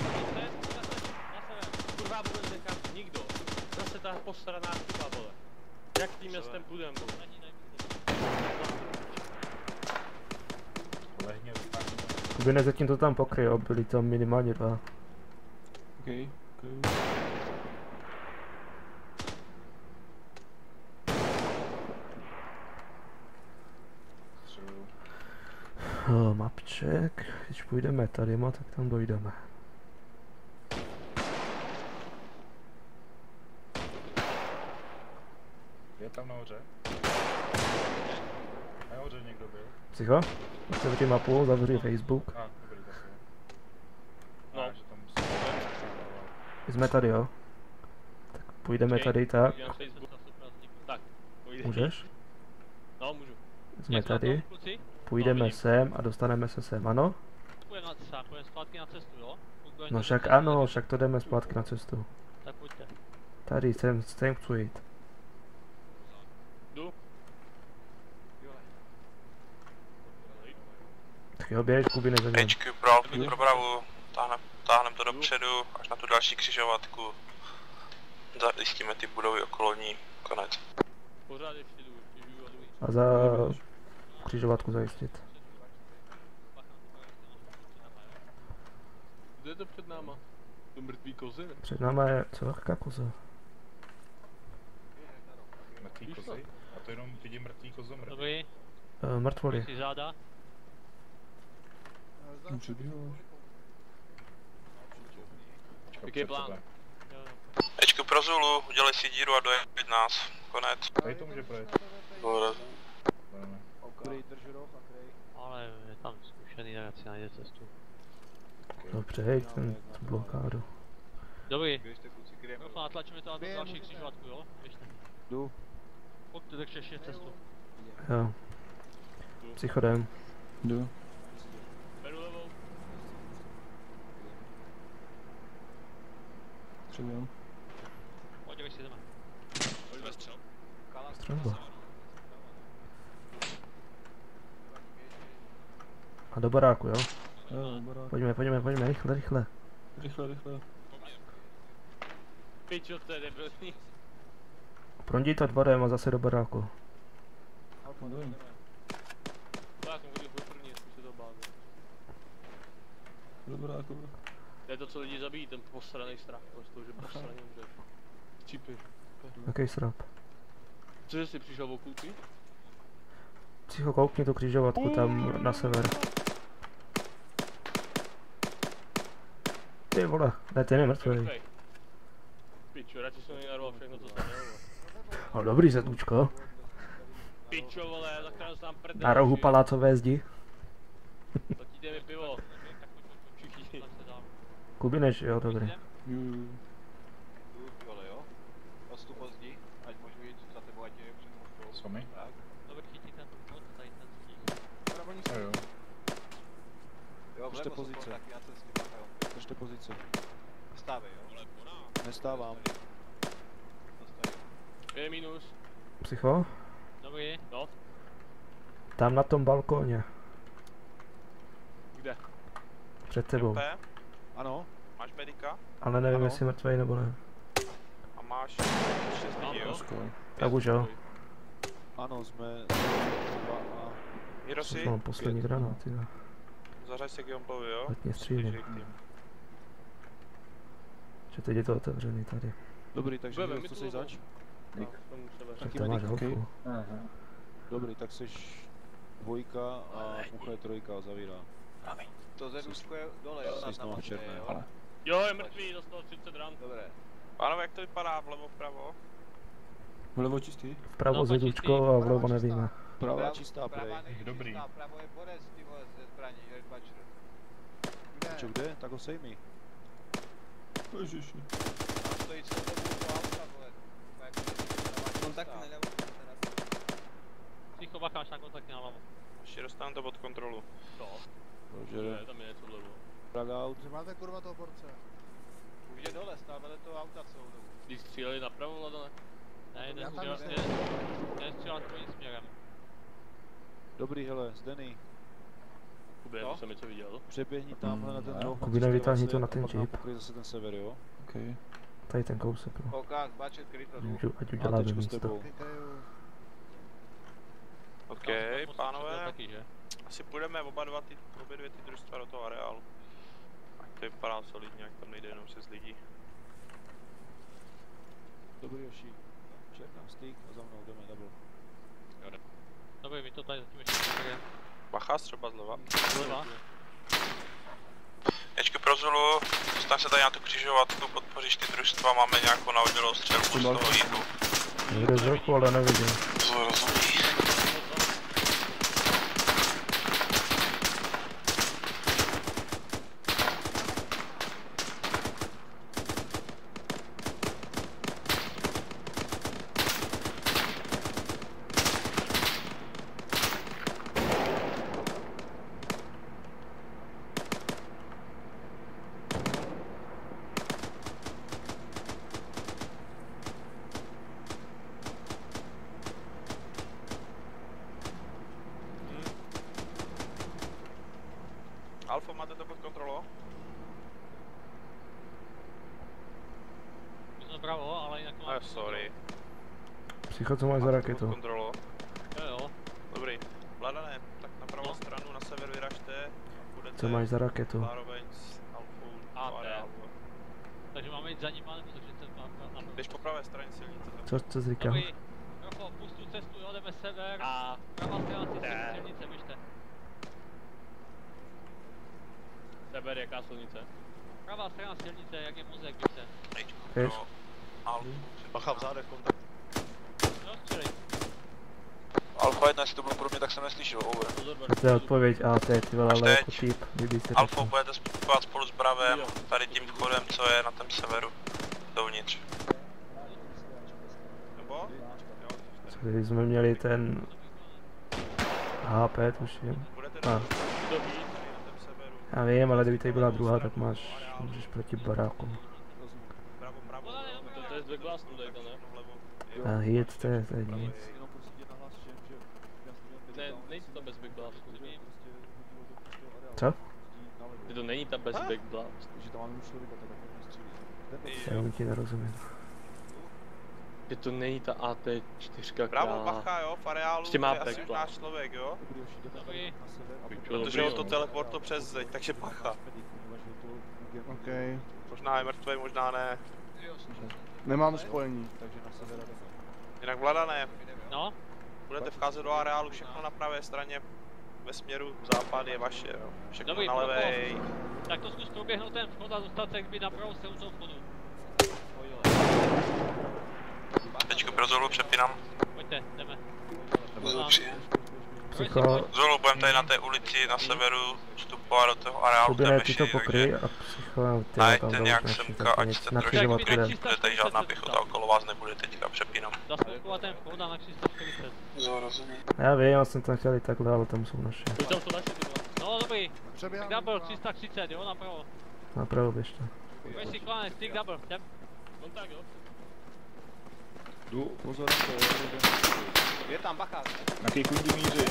Kurva, bude říkat nikdo. Zase ta posraná chyba, vole. Jak tím městem půjdem, vole? Kubine, zatím to tam pokryl, byli tam minimálně dva. OK, OK. Oh, mapček, když půjdeme tady, tak tam dojdeme. Je tam nahoře? Nahoře někdo byl? Psycho? Otevři mapu, zavři Facebook. A, dobrý, tak jo. No. A, že tam musíme... Jsme tady, jo? Tak půjdeme tady, tak. Tak, půjdeme. Můžeš? No, můžu. Jsme tady. Půjdeme sem a dostaneme se sem, ano? Půjdeme na cestu, půjdeme zpátky na cestu, jo? No však ano, však to jdeme zpátky na cestu. Tak pojďte. Tady, sem, sem chci jít. Jdu. Tak jo, běž, Kubine, za něm. H Q pro Alfu, pro Bravu, táhnem, táhnem to dopředu, až na tu další křižovatku. Zjistíme ty budovy okolo ní, konec. Pořád ještě jdu, ještě jdu a jdu. A za křižovatku zajistit. Kde je to před náma? To mrtvý kozy, ne? Před náma je, co, jaká koza? Mrtvý kozy? A to jenom vidím mrtvý kozo mrtvý. Dobrý. Uh, mrtvoly. Si záda. Přebíháš. Jaký je plán? Hčku pro Zulu, udělej si díru a dojeď nás. Konec. Tady to může projet. Dorazí. Ale je tam zkušený, tak si najde cestu. Dobře, hej, ten tu blokádu. Dobrý. Doufám, natlačíme to na tu další křižovatku, jo? Běžte. Jdu. Pojďte, takže ještě cestu. Jo. Psychodem. Jdu. Beru levou. Přebíhám. Pojď, když si jdeme. Pojďme střel. Střelba. A do baráku, jo? Jo, barák. Pojďme, pojďme, pojďme, rychle, rychle. Rychle, rychle. Pičo, to je debilní. Prondí to dvorem a zase do baráku. No, dojím. To já jsem hodil po první, jestli se to báze. Do baráku. To je to, co lidi zabíjí, ten posraný strach, z toho, že posraný umřeš. Čipy. Jaký srap? Cože jsi přišel o kluky? Psycho, koukni tu křižovatku tam na sever. Ty vole, ne, ten je mrtvý. Pičo, radši jsem nejnarval všechno, co jsem měl. No dobrý setůčko. Pičo, vole, zachránil jsem tam prdel. Na rohu palácové zdi. Zatíte mi pivo. Všichni. Kubineš, jo, dobrý. Vole, jo? Postup pozdí, ať můžu jít za tebou, ať je před mostou. Co mi? Tak. Dobře, chytí ten bod, tady ten stík. No jo. Jo, Držte vlevo jsou pozici. taky na cestě, Pavel. Držte pozici. Nestávej, jo? Nestávám. Je minus. Psycho? Dobrý. No. Tam na tom balkóně. Kde? Před tebou. P, Ano. máš medika? Ale nevím, Ano. jestli mrtvej nebo ne. A máš šest lidí, jo? Tak už jo. Ano, jsme... A... Hiroshi, Mám poslední granáty, jo. zařaď se k Jomblovi, jo? Ať mě střílím. Blížej k tým. Že teď je to otevřený tady. Dobrý, takže Bebe, kdo, my co tu jsi lodou. zač? No, tomu sever. Tak Taky to máš medic, holku. okej. Aha. Dobrý, tak jsi dvojka a Pucha je trojka, zavírá. To zedůčko je dole, jo? Jsi Na znovu mapě, černé. jo? Ale. Jo, je mrtvý, dostal třicet ran. Dobré. Pánové, jak to vypadá vlevo, vpravo? Vlevo čistý? Vpravo No, s to jedničkou a čistý. vlevo nevíme. Pravá čistá, prej. Pravá není Dobrý. čistá, pravo je borec, ty vole, ze zbraní, Jared Butcher. Čo, kde? Tak ho sejmi. Ježiši. Tam stojí celou dobu u auta, vole. Jako kontakt nedává. Ticho, bacha, až na kontakt na hlavu. Ještě dostanu to pod kontrolu. To. Roger. Ne, tam je něco vlevo. Drag out. Že máte kurva toho borce? Už je dole, stál vedle toho auta celou dobu. Když stříleli napravo, Vladane? Ne, Já tam nestřílel, myslím. ne, nestřílel tvojím směrem. Dobrý, hele, Zdeny. Kubě, No. to jsem něco viděl. Přeběhni tamhle na ten roh. na Kubina, tři vytáhni čtyři to na a ten pak nám jeep. pokryj zase ten sever, jo? Okay. Tady ten kousek, no. Fokák, Butcher, kryj to. Můžu, ať A uděláme tečko s místo. tebou. OK, Tam jsem moc pánové, střílel taky, že? asi půjdeme oba dva ty, obě dvě ty družstva do toho areálu. Ať to vypadá solidně, jak tam nejde jenom přes lidi. Dobrý, Joši. Černá styk a za mnou jdeme double. Dobrý, my to tady zatím ještě neprojeme. Bacha, třeba zleva. Zleva. Ječko pro Zulu, dostaň se tady na tu křižovatku, podpoříš ty družstva, máme nějakou nahodilou střelbu z toho jídu. Někde z vrchu, ale nevidím. To rozumí. Alfa, máte to pod kontrolou? My jsme bravo, ale jinak to máme. Eh, sorry. Psycho, co máš za Pod raketu? kontrolou. Jo, jo. Dobrý. Vladané, tak na pravou No. stranu, na sever vyražte. Budete Co máš za raketu? zároveň s Alfou A do T. areálu. Takže máme jít za nima, nebo držet se na, na, na Jdeš po pravé straně silnice. tak- Co, co jsi říkal? Dobrý. Rofo, pust tu cestu, jo, jdeme sever. A pravá strana cesty silnice, běžte. Sever, jaká silnice? Pravá strana silnice, jak je mozek, běžte. Ejčko Běž. pro Alfu. Bacha v zádech, kontakt. Jo, střelej. Alfa jedna, jestli to bylo pro mě, tak jsem neslyšel, over. Pozor, To je odpověď A T, ty vole, Až ale teď. jako typ, kdyby si Alfo, řekl. budete spát spolu s Bravem, Jo. tady tím vchodem, co je na tom severu. Dovnitř. Nebo? Jo, Co když jsme měli ten H P, tuším. budete A, do tady na tom severu. já vím, ale kdyby tady byla druhá, tak máš, můžeš proti baráku. Bravo, bravo. To, to je z Backblastu tady to, ne? A hit, to je, to je nic. Jenom prostě jde na hlas všem, že já jsem Ne, není to bez Backblastu. Co? Ty to není ta bez Backblast. že tam máme už člověka, tak to nestřílí. Já ti nerozumím. Že to není ta A T čtyři, Bravo, která... bacha, jo, v areálu, Prostě to má je asi už backblast. náš člověk, jo? Dobrý, Joši, jdeme Dobrý. tady na sever a Dobrý, Protože ho to teleporto přes zeď, takže bacha. OK. Možná je mrtvý, možná ne. Nemám spojení. Takže na sever a jdeme. Jinak Vladané, No, budete vcházet do areálu, všechno na pravé straně ve směru západ je vaše, jo. Všechno Dobrý, na levé. tak to zkus proběhnout ten vchod a dostat se kdyby na pravou stranu toho vchodu. Teďko pro Zulu přepínám. Pojďte, jdeme. Zulu A- přijde. Psycho, Zulu, budeme tady na té ulici na severu vstupovat do toho areálu, Kubine, tam ty to ještě, pokryj a psycho, ty najďte tam jdou nějak naši, semka, tak ať nic. jste Na trošku křižovatku Tak jdem. vy- bude tady žádná pěchota okolo vás nebude teďka, přepínám. Zaspolkovat ten vchod a na tři sta čtyřicet. Jo, rozumím. Já vím, já jsem tam chtěl jít takhle, ale tam jsou naše. Už tam jsou naši ty vole. No dobrý, Přeběhám. double tři sta třicet, jo, napravo. Napravo běžte. Pojď si klanec, stick double, jdem. Kontakt, jo? Jdu. Pozor na to, jo, jdeme. Je tam, bacha. Na kej kundi míři?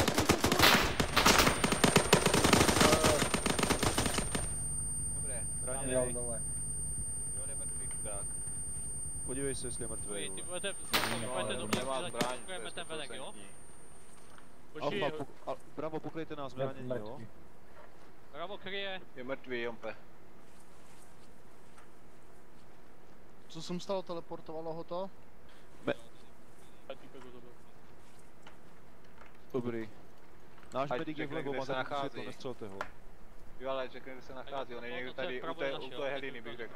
Dobré. Raněnej. Jo, jde mrtvý chudák. Podívej se, jestli je mrtvý. Vy, ty budete, No, budete ale dobře, nemá zatím zbraň, to pokryjeme je ten vedek, jo? stoprocentní. Počkej, Alfa, pok- al, bravo, pokryjte nás zbranění, jo? Bravo kryje, Je mrtvý, Jompe. Co jsem stalo, teleportovalo ho to? Dobrý. Náš Ať medic je řekne, vlevo, kde má se tam nachází. světlo, nestřelte ho. Jo, ale řekne, kde se nachází, on je někde tady u té, u té heliny, bych řekl.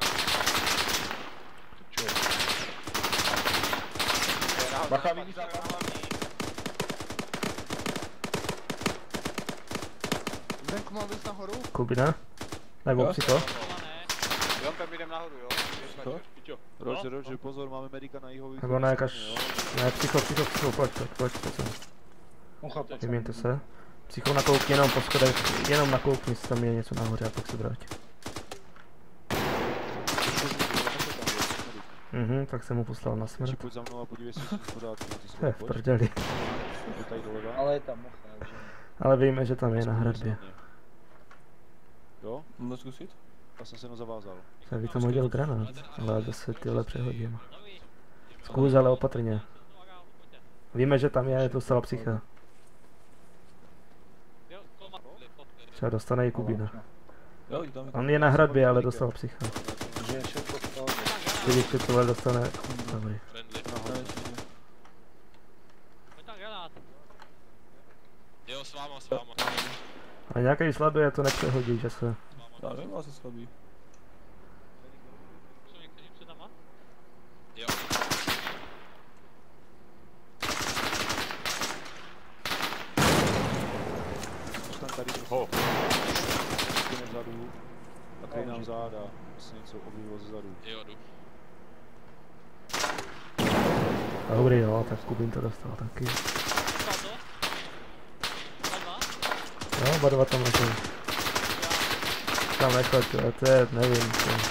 Bacha, vidíš západ? Zdenku mám víc nahoru? Kubina? Nebo psycho? Jo, tam jdem nahoru, jo. Co? Roger, Roger, pozor, máme medika na jihový. Nebo ne, jakáž... Ne, psycho, psycho, psycho, pojď, pojď, pojď, pojď. Vyměňte se. Psycho nakoukni jenom po schodech, jenom nakoukni, jestli tam je něco nahoře a pak se vrať. Mhm, tak jsem mu poslal na smrt. Pojď za mnou a podívej se, jestli pořádku na ty To svoje, je v prdeli. tady doleva. Ale je tam mocha, takže... Ale víme, že tam je na hradbě. Jo? Můžu zkusit? Já jsem se jenom zavázal. Jsem by tam hodil granát, ale zase tyhle přehodím. Zkus, ale opatrně. Víme, že tam je, dostala psycha. Třeba dostane i Kubina. On je na hradbě, ale dostal psycha. Když ty tohle dostane... Dobrý. Jo, s váma, s váma. A nějaký slabý je to nepřehodí, že se... Já nevím, asi slabý. Jsou někteří před náma? Jo. Tam tady ho. Jdeme vzadu. A tady nám záda. Asi něco objevilo ze zadu. Jo, jdu. Dobrý, jo, tak Kubin to dostal taky. Jo, oba dva tam nechal. Tam nechal, to je, nevím, to je.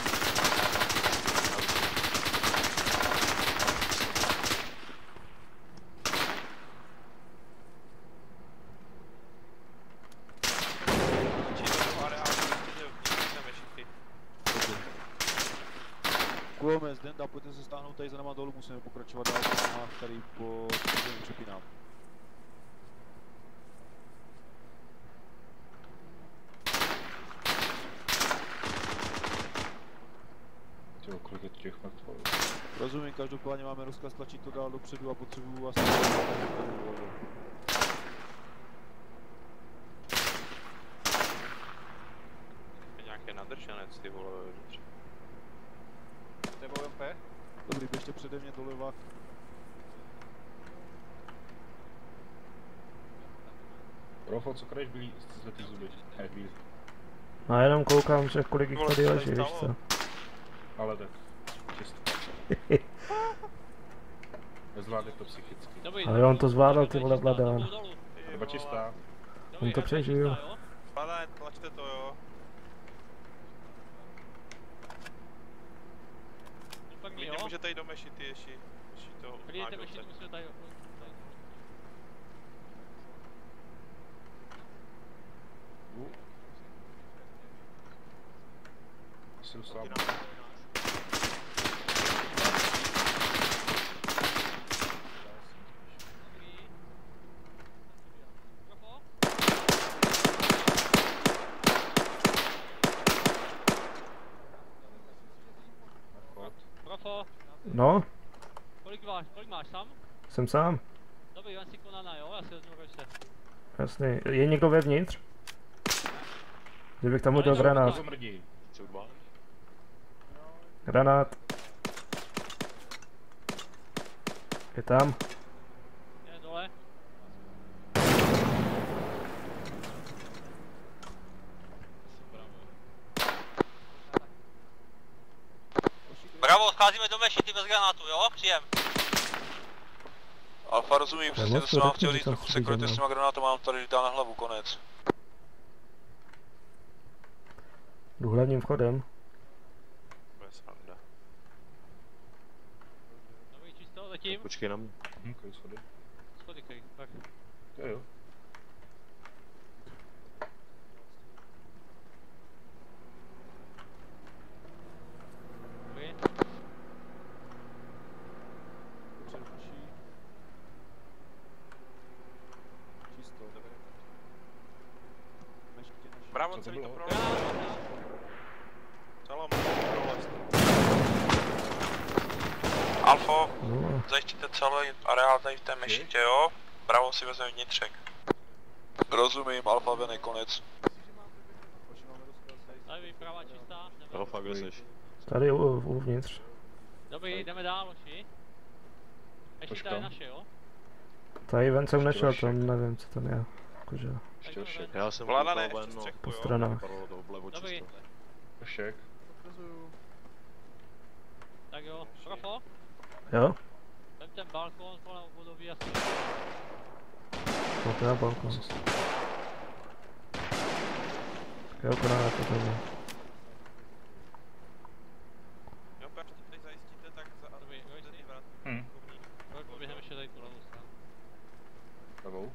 Kulome, Zdenda, pojďte se stáhnout tady za náma dolů, musíme pokračovat dál, tady po přepínám. Tyjo, kolik je těch mrtvol. Rozumím, každopádně máme rozkaz tlačit to dál dopředu a potřebuju vás... Nějaké nadrženec, ty vole, dobře. Nebo M P? Dobrý, běžte přede mě doleva. Rofo, co krajš bílý za ty zuby? Ne, bílý. No jenom koukám, že kolik jich tady leží, víš co? Ale tak, čisto. Nezvládne to psychicky. Ale on to zvládal, ty vole, Vladán. Třeba čistá. On to přežil. Pane, tlačte to, jo. Klidně můžete jít do mešity, ještě, ještě toho Klidně mešity musíme tady... Jsem sám. Profo, No, kolik máš, kolik máš sám? jsem sám. Dobrý, ven si konana, jo, já si vezmu ročce. Jasný. Je někdo vevnitř? Kdybych tam hodil granát. Granát. Je tam. Je dole. Bravo, scházíme do mešity bez granátu, jo? Přijem. Alfa, rozumím, přesně to jsem vám chtěl říct, trochu se krojte s těma granátama, mám tady dál na hlavu, konec. Jdu hlavním vchodem. Bez handa. Dobrý, čisto, letím. Počkej na mě. Hm, kolik schody? Schody, který, tak. Jo, jo. Dobrý. Čisto. Bravo, celý to prolez. Celom, prolez. Alfo, No, zajistíte celý areál tady v té mešitě, jo? Bravo si vezme vnitřek. Rozumím, Alfa venej konec. Tady výprava čistá. Profa, kde jsi? tady u- uvnitř. Dobrý, jdeme dál, oči. Ještě Počkám. tady naše, jo? Tady ven jsem Ještě nešel, vašek. tam nevím, co tam je. Jakože Ještě vašek. Já jsem Vláda koukal ne, ven, ještě no. střechu, po jo? stranách. Vypadalo to vlevo Dobrý, čisto. Však. tak jo. Profo, Jo? vem ten balkón, kolem budovy a No to je balkon. Jo, koná to tam je. Jo, až to tady zajistíte, tak za Dobrý, jo, jsi. Hm. Pojď, poběhneme ještě tady tu levou stranu. Levou.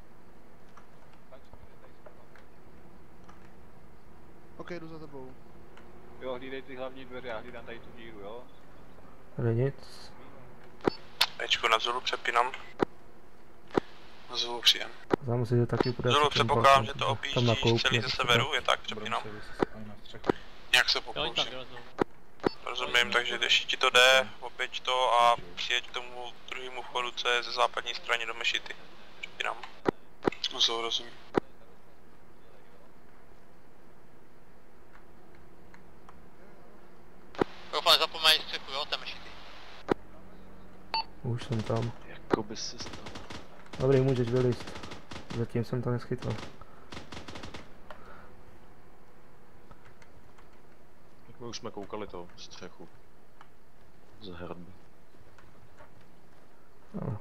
OK, jdu za tebou. Jo, hlídej ty hlavní dveře, já hlídám tady tu díru, jo? Tady nic. Ečku na Zulu přepínám. Na Zulu příjem. Tam musíte taky podat. Zulu ten předpokládám, balkon, že to tam na objíždíš koupě, celý ze tak severu, je tak, přepínám. Budeme se vyset na střechu. Nějak se Jo, oni tam pokouším. vylezou. Rozumím, takže když ti to jde, oběť to a přijeď k tomu druhému vchodu, co je ze západní strany do mešity. Přepínám. Zulu, rozumím. Profa, nezapomeň střechu, jo, tam mešity. Už jsem tam. Jako by si stalo. Dobrý, můžeš vylízt. Zatím jsem to neschytal. Tak my už jsme koukali to střechu. Z hradby. No.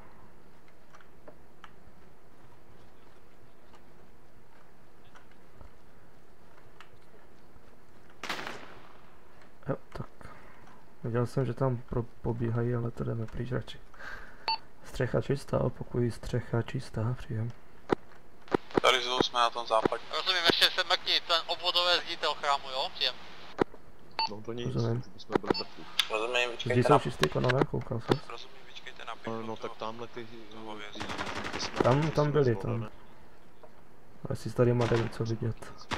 Jo, tak. Viděl jsem, že tam pro pobíhají, ale to jdeme pryč radši. Střecha čistá, pokoj střecha čistá, příjem. Tady Zulu jsme na tom západě. Rozumím, ještě se mrkni, ten obvodové zditel chrámu, jo, příjem. No to nic, Rozumím. my jsme byli mrtví. Rozumím, Zdi vyčkejte jsou na... čistý, konové, koukal jsem. Rozumím, vyčkejte na No, pěknou no toho. tak tamhle ty... toho vězu. ty- ty jsme- Tam, ty tam jsme byli, zvládli. tam. Asi tady má tady co vidět.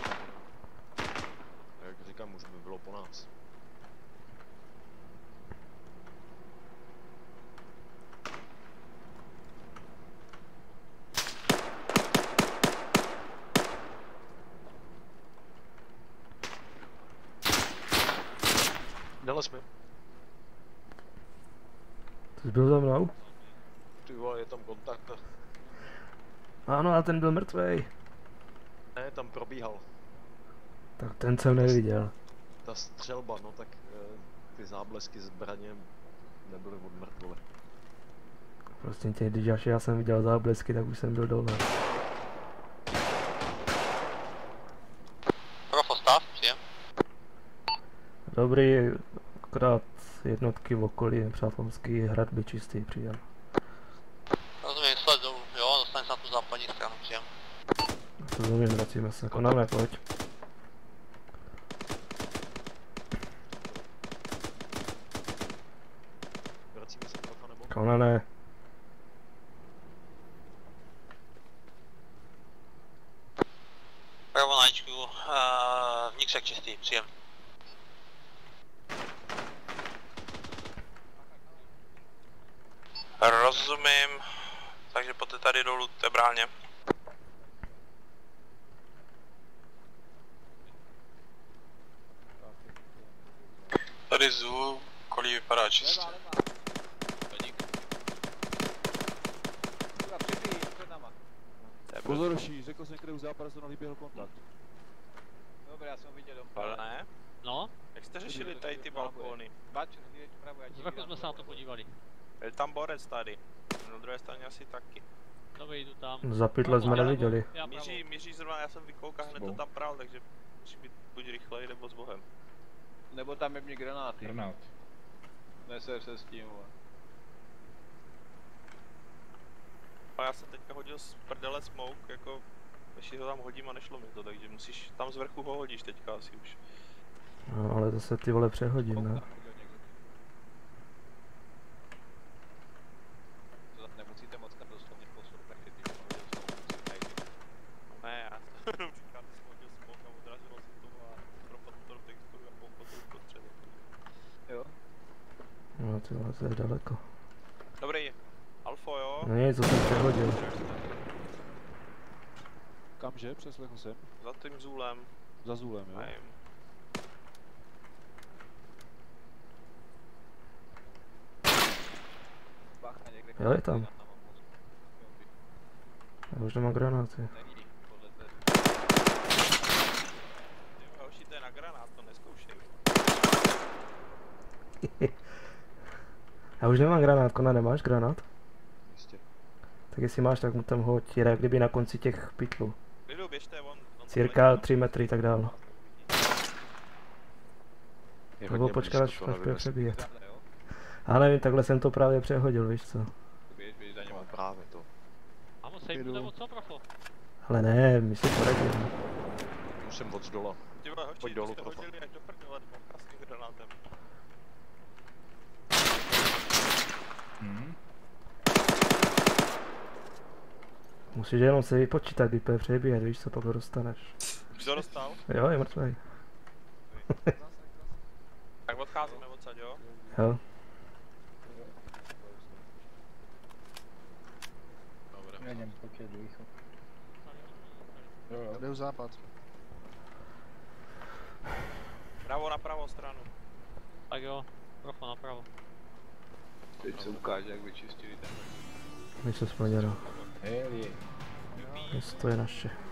Jak říkám, už by bylo po nás. Nalez mi. Ty jsi byl za mnou? Ty vole, je tam kontakt. Ano, ale ten byl mrtvej. Ne, tam probíhal. Tak ten jsem neviděl. Ta střelba, no tak eh, ty záblesky zbraně nebyly od mrtvole. Prostě tě, když až já jsem viděl záblesky, tak už jsem byl dole. Profo, stav, příjem. Dobrý, akorát jednotky v okolí nepřátelský hradby čistý příjem. Rozumím, sled dolů, jo, dostaneš na tu západní stranu, příjem. Rozumím, vracíme se. Konáme, pojď. Vracíme se trocha nebo? Konané. Pravo na Ičku, uh, vnitřek čistý, příjem. Rozumím, takže pojďte tady dolů té bráně. Tady Zulu, kolí vypadá čistě. Pozoroší, řekl jsem, kde u západu se nalíběhl kontakt. Dobrý, já jsem ho viděl doma. Ale ne? No, Jak jste řešili tady ty balkóny? Bač, hlídej vpravo, já ti z vrchu jsme se na to podívali. Byl tam borec tady. Na druhé straně asi taky. Dobrý, jdu tam. Za pytle jsme neviděli. Já pravo. Míří, míří zrovna, já jsem vykoukal, hned to tam pral, takže musí být buď rychleji nebo s bohem. Nebo tam je mě granáty. Granát. Neser se s tím, vole. A já jsem teďka hodil z prdele smoke, jako ještě ho tam hodím a nešlo mi to, takže musíš, tam z vrchu ho hodíš teďka asi už. No, ale to se ty vole přehodím, ne? Nemusíte moc tam doslovně poslouchat, když jsem hodil smoke, musíte Ne, já jsem jenom říkal, že jsem hodil smoke a odrazilo se to a propadl to do texturu a poukl to uprostřed. Jo? No, ty vole, to je daleko. Dobrý. Alfo, jo? No nic, to jsem přehodil. Kamže? Přeslechl jsem. Za tím zůlem. Za zůlem, jo? Nevím. Jo, je tam. Já už nemám granáty. Hoši, to je na granát, to neskoušej. Já už nemám granát, Kona, nemáš granát? Jistě. Tak jestli máš, tak mu tam hoď, jak kdyby na konci těch pytlů. Lidu, běžte, on... on Cirka tři metry tak dál. Nebo počkat, až až bude přebíjet. Ale nevím, takhle jsem to právě přehodil, víš co? Běž, běž za něma. Právě to. Amo, sejmu nebo co, profo? Ale ne, my si poradíme. Musím od zdola. Ty vole, hoši, Pojď to dolů, jste profo. hodili až do prdele dvou krásným granátem. Hmm. Musíš jenom se vypočítat, kdy bude přebíjet, víš co, pak ho dostaneš. Už to dostal? Jo, je mrtvej. Tak odcházíme odsaď, jo? Jo. Dobré. Jedem, pokud je východ. Jo, jo. Jde západ. Pravo na pravou stranu. Tak jo, profo napravo. Teď se ukáže, jak vyčistili ten. My se splněno. Hej, je. Město je naše.